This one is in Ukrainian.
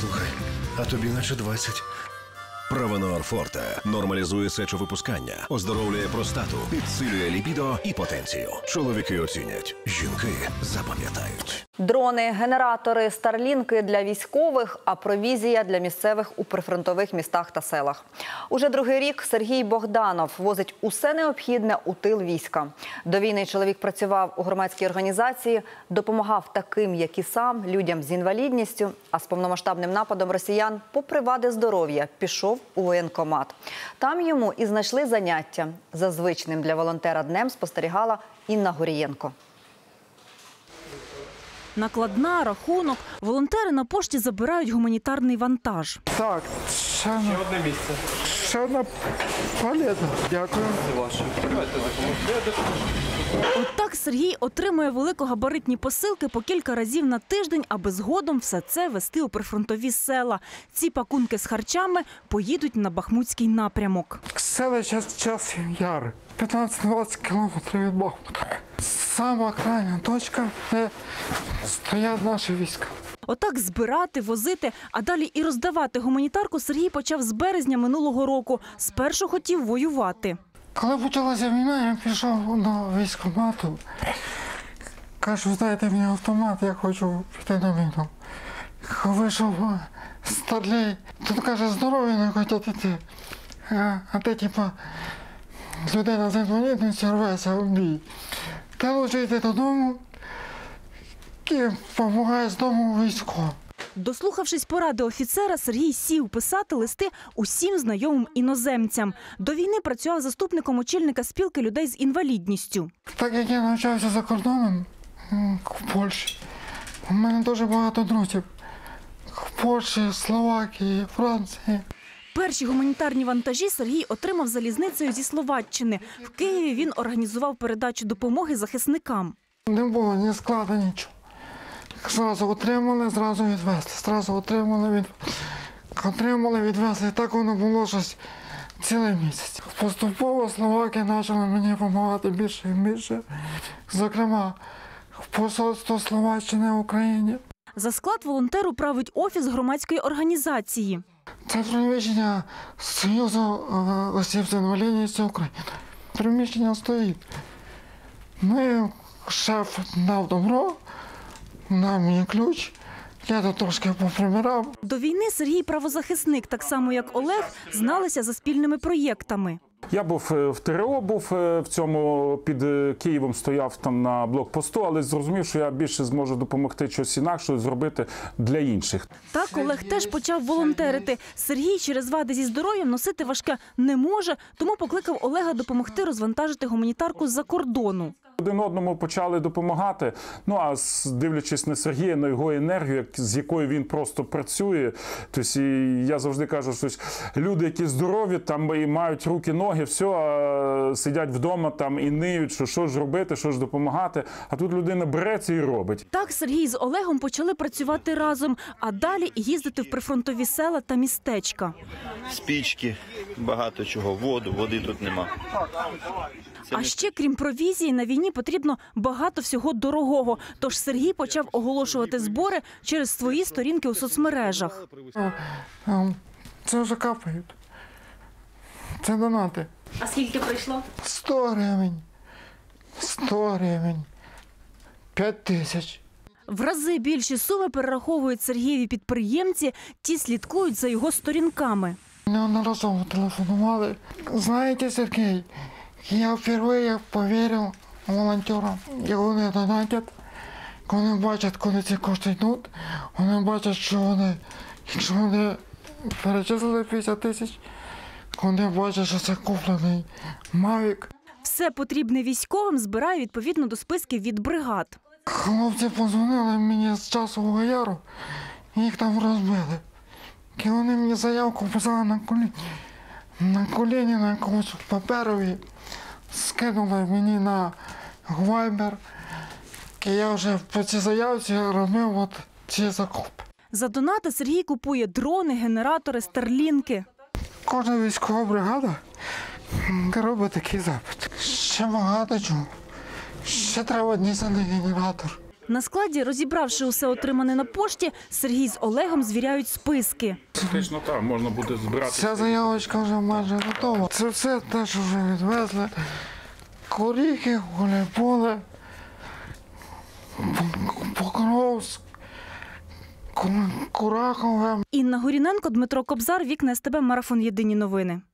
Слухай, а тобі наче 20. Провенор Форте нормалізує сечовипускання, оздоровлює простату, підсилює лібідо і потенцію. Чоловіки оцінять, жінки запам'ятають. Дрони, генератори, старлінки для військових, а провізія для місцевих у прифронтових містах та селах. Уже другий рік Сергій Богданов возить усе необхідне у тил війська. До війни чоловік працював у громадській організації, допомагав таким, як і сам, людям з інвалідністю, а з повномасштабним нападом росіян, попри вади здоров'я, пішов у воєнкомат. Там йому і знайшли заняття. За звичним для волонтера днем спостерігала Інна Горієнко. Накладна, рахунок. Волонтери на пошті забирають гуманітарний вантаж. Так, ще одне місце. Ще одна палета. Дякую. Отак Сергій отримує великогабаритні посилки по кілька разів на тиждень, аби згодом все це везти у прифронтові села. Ці пакунки з харчами поїдуть на Бахмутський напрямок. Селище Часів Яр. 15-20 кілометрів від Бахмута. Сама крайня точка, де стоять наші війська. Отак збирати, возити, а далі і роздавати гуманітарку Сергій почав з березня минулого року. Спершу хотів воювати. Коли почалася війна, я пішов до військкомату. Кажу, дайте мені автомат, я хочу піти на війну. Вийшов старлей. Тут каже, здорові не хочуть йти. А ти, типа, людина з інвалідністю рветься в бій. Та лучше йти додому і допомагає з дому війську. Дослухавшись поради офіцера, Сергій сів писати листи усім знайомим іноземцям. До війни працював заступником очільника спілки людей з інвалідністю. Так як я навчався за кордоном в Польщі, у мене дуже багато друзів в Польщі, Словакії, Франції. Перші гуманітарні вантажі Сергій отримав залізницею зі Словаччини. В Києві він організував передачу допомоги захисникам. Не було ні складу, нічого. Зразу отримали, зразу відвезли. Зразу отримали, відвезли. І так воно було щось цілий місяць. Поступово словаки почали мені допомагати більше і більше. Зокрема, посольство Словаччини в Україні. За склад волонтеру править офіс громадської організації. Це приміщення Союзу осіб з інвалідністю України. Приміщення стоїть. Шеф дав добро, дав мені ключ, я тут трошки поприбирав. До війни Сергій правозахисник, так само як Олег, зналися за спільними проєктами. Я був в ТРО, в цьому під Києвом стояв там на блокпосту, але зрозумів, що я більше зможу допомогти щось інакше зробити для інших. Так Олег теж почав волонтерити. Сергій через вади зі здоров'ям носити важке не може, тому покликав Олега допомогти розвантажити гуманітарку з-за кордону. Один одному почали допомагати, а дивлячись на Сергія, на його енергію, з якою він просто працює, тобто я завжди кажу, що люди, які здорові, там і мають руки, ноги, все, сидять вдома там і ниють, що ж робити, що ж допомагати, а тут людина береться і робить. Так Сергій з Олегом почали працювати разом, а далі їздити в прифронтові села та містечка. Спічки, багато чого, води тут нема. А ще, крім провізії, на війні потрібно багато всього дорогого. Тож Сергій почав оголошувати збори через свої сторінки у соцмережах. Це вже капають. Це донати. А скільки прийшло? 100 гривень. 100 гривень. 5 тисяч. В рази більші суми перераховують Сергієві підприємці, ті слідкують за його сторінками. Неодноразово телефонували. Знаєте, Сергій, я вперше повірив волонтерам. І вони донатять, вони бачать, коли ці кошти йдуть, вони бачать, що якщо вони перечислили 50 тисяч, вони бачать, що це куплений Мавік. Все потрібне військовим збирає відповідно до списків від бригад. Хлопці подзвонили мені з Часового Яру, їх там розбили. І вони мені заявку писали на коліні, на якомусь паперові, скинули мені на Viber. І я вже по цій заявці робив ці закупи. За донати Сергій купує дрони, генератори, старлінки. Кожна військова бригада робить такий запит. Ще багато чого. Ще треба дійсний генератор. На складі, розібравши усе отримане на пошті, Сергій з Олегом звіряють списки. Фактично так, можна буде збирати. Ця заявочка вже майже готова. Це все те, що вже відвезли. Куріки, Гуляйполе, Покровськ, Куракове. Інна Горіненко, Дмитро Кобзар, Вікна СТБ, Марафон. Єдині новини.